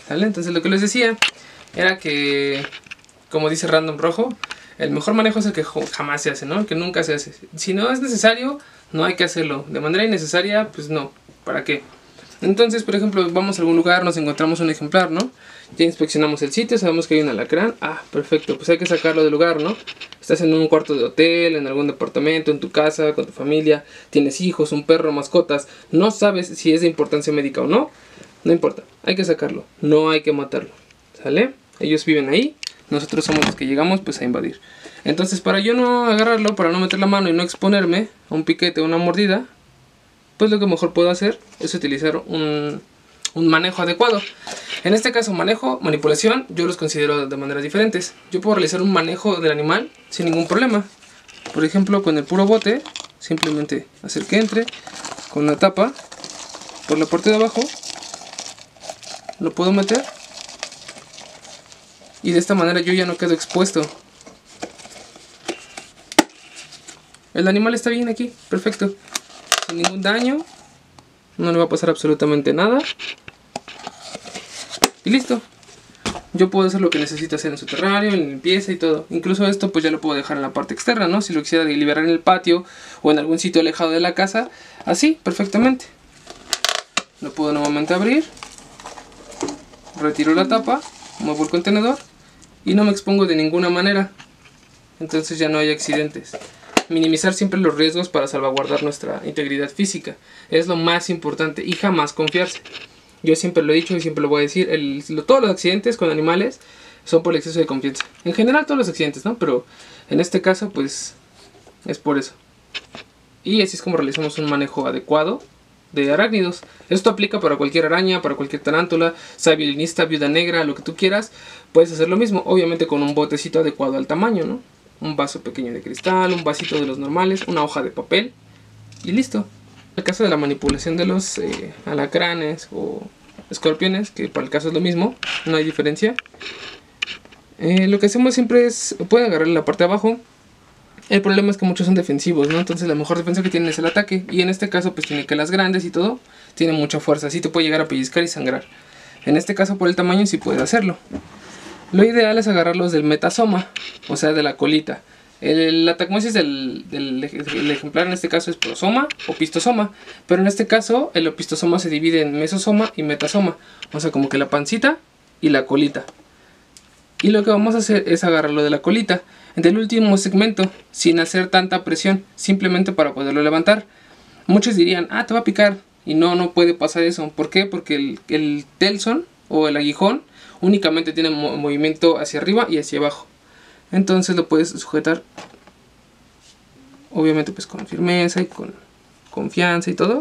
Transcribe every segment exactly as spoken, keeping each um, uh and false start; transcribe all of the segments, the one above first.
¿Vale? Entonces lo que les decía era que, como dice Random Rojo, el mejor manejo es el que jamás se hace, ¿no? El que nunca se hace. Si no es necesario, no hay que hacerlo. De manera innecesaria, pues no. ¿Para qué? Entonces, por ejemplo, vamos a algún lugar, nos encontramos un ejemplar, ¿no? Ya inspeccionamos el sitio, sabemos que hay un alacrán. Ah, perfecto, pues hay que sacarlo del lugar, ¿no? Estás en un cuarto de hotel, en algún departamento, en tu casa, con tu familia, tienes hijos, un perro, mascotas. No sabes si es de importancia médica o no. No importa, hay que sacarlo, no hay que matarlo. ¿Sale? Ellos viven ahí, nosotros somos los que llegamos pues a invadir. Entonces, para yo no agarrarlo, para no meter la mano y no exponerme a un piquete o una mordida, pues lo que mejor puedo hacer es utilizar un, un manejo adecuado. En este caso, manejo, manipulación, yo los considero de maneras diferentes. Yo puedo realizar un manejo del animal sin ningún problema. Por ejemplo, con el puro bote, simplemente hacer que entre con la tapa por la parte de abajo. Lo puedo meter y de esta manera yo ya no quedo expuesto. El animal está bien aquí, perfecto, sin ningún daño, no le va a pasar absolutamente nada y listo. Yo puedo hacer lo que necesite hacer en su terrario, en limpieza y todo. Incluso esto pues ya lo puedo dejar en la parte externa, ¿no? Si lo quisiera liberar en el patio o en algún sitio alejado de la casa, así, perfectamente. Lo puedo nuevamente abrir. Retiro la tapa, muevo el contenedor y no me expongo de ninguna manera. Entonces ya no hay accidentes. Minimizar siempre los riesgos para salvaguardar nuestra integridad física. Es lo más importante y jamás confiarse. Yo siempre lo he dicho y siempre lo voy a decir. El, lo, todos los accidentes con animales son por el exceso de confianza. En general todos los accidentes, ¿no? Pero en este caso pues es por eso. Y así es como realizamos un manejo adecuado de arácnidos. Esto aplica para cualquier araña, para cualquier tarántula, sea violinista, viuda negra, lo que tú quieras. Puedes hacer lo mismo, obviamente con un botecito adecuado al tamaño, ¿no? Un vaso pequeño de cristal, un vasito de los normales, una hoja de papel y listo. En el caso de la manipulación de los eh, alacranes o escorpiones, que para el caso es lo mismo, no hay diferencia. Eh, lo que hacemos siempre es, pueden agarrar la parte de abajo. El problema es que muchos son defensivos, ¿no? Entonces la mejor defensa que tienen es el ataque. Y en este caso pues tiene que las grandes y todo, tienen mucha fuerza. Así te puede llegar a pellizcar y sangrar. En este caso por el tamaño sí puede hacerlo. Lo ideal es agarrarlos del metasoma, o sea de la colita. El, la tacmosis del, del el ejemplar en este caso es prosoma o pistosoma. Pero en este caso el opistosoma se divide en mesosoma y metasoma. O sea como que la pancita y la colita. Y lo que vamos a hacer es agarrarlo de la colita, del último segmento, sin hacer tanta presión, simplemente para poderlo levantar. Muchos dirían, ah, te va a picar. Y no, no puede pasar eso. ¿Por qué? Porque el, el telson o el aguijón únicamente tiene mo movimiento hacia arriba y hacia abajo. Entonces lo puedes sujetar, obviamente pues con firmeza y con confianza y todo.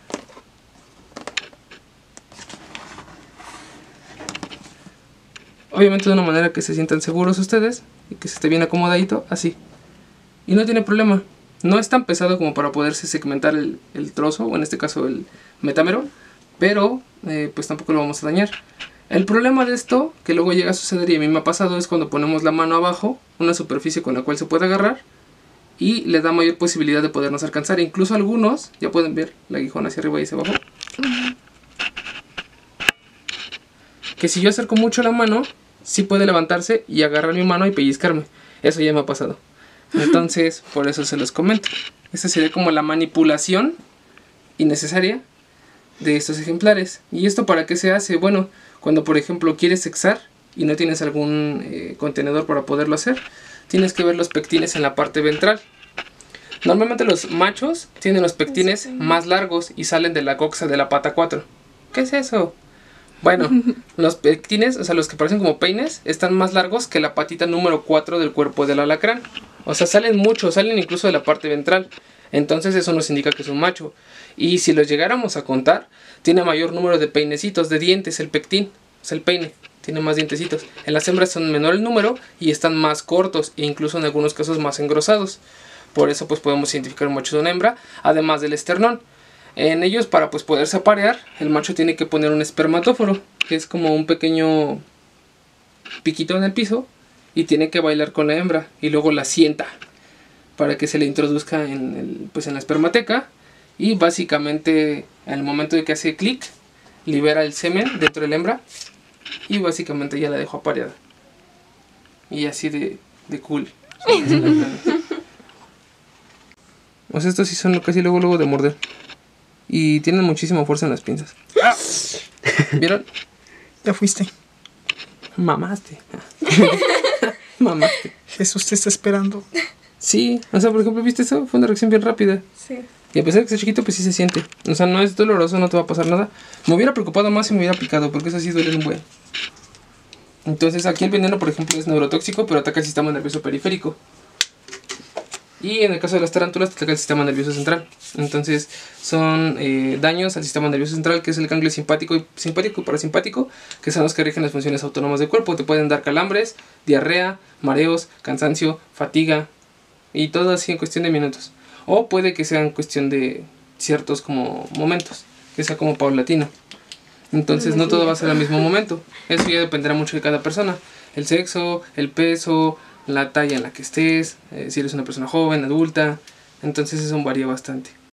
Obviamente de una manera que se sientan seguros ustedes y que se esté bien acomodadito, así. Y no tiene problema. No es tan pesado como para poderse segmentar el, el trozo, o en este caso el metámero, pero eh, pues tampoco lo vamos a dañar. El problema de esto, que luego llega a suceder y a mí me ha pasado, es cuando ponemos la mano abajo, una superficie con la cual se puede agarrar, y le da mayor posibilidad de podernos alcanzar. Incluso algunos, ya pueden ver el aguijón hacia arriba y hacia abajo. Que si yo acerco mucho la mano, sí puede levantarse y agarrar mi mano y pellizcarme. Eso ya me ha pasado. Entonces, por eso se los comento. Esta sería como la manipulación innecesaria de estos ejemplares. ¿Y esto para qué se hace? Bueno, cuando por ejemplo quieres sexar y no tienes algún eh, contenedor para poderlo hacer, tienes que ver los pectines en la parte ventral. Normalmente los machos tienen los pectines más largos y salen de la coxa de la pata cuatro. ¿Qué es eso? Bueno, los pectines, o sea, los que parecen como peines, están más largos que la patita número cuatro del cuerpo del alacrán. O sea, salen mucho, salen incluso de la parte ventral. Entonces eso nos indica que es un macho. Y si los llegáramos a contar, tiene mayor número de peinecitos, de dientes, el pectín. O sea, el peine, tiene más dientecitos. En las hembras son menor el número y están más cortos e incluso en algunos casos más engrosados. Por eso pues podemos identificar un macho de una hembra, además del esternón. En ellos, para pues poderse aparear, el macho tiene que poner un espermatóforo, que es como un pequeño piquito en el piso, y tiene que bailar con la hembra y luego la sienta para que se le introduzca en, el, pues en la espermateca, y básicamente en el momento de que hace clic libera el semen dentro de la hembra y básicamente ya la dejo apareada. Y así de, de cool. Son las alacranes. O sea, estos sí son casi luego luego de morder. Y tienen muchísima fuerza en las pinzas. ¿Vieron? Ya fuiste. Mamaste. Mamaste. Jesús te está esperando. Sí, o sea, por ejemplo, ¿viste eso? Fue una reacción bien rápida. Sí. Y a pesar de que está chiquito, pues sí se siente. O sea, no es doloroso, no te va a pasar nada. Me hubiera preocupado más si me hubiera picado, porque eso sí duele un buen. Entonces, aquí el veneno, por ejemplo, es neurotóxico, pero ataca el sistema nervioso periférico. Y en el caso de las tarántulas, ataca el sistema nervioso central. Entonces, son eh, daños al sistema nervioso central, que es el ganglio simpático y, simpático y parasimpático, que son los que rigen las funciones autónomas del cuerpo. Te pueden dar calambres, diarrea, mareos, cansancio, fatiga, y todo así en cuestión de minutos. O puede que sea en cuestión de ciertos como momentos, que sea como paulatino. Entonces no todo va a ser al mismo momento. Eso ya dependerá mucho de cada persona. El sexo, el peso, la talla en la que estés, eh, si eres una persona joven, adulta. Entonces eso varía bastante.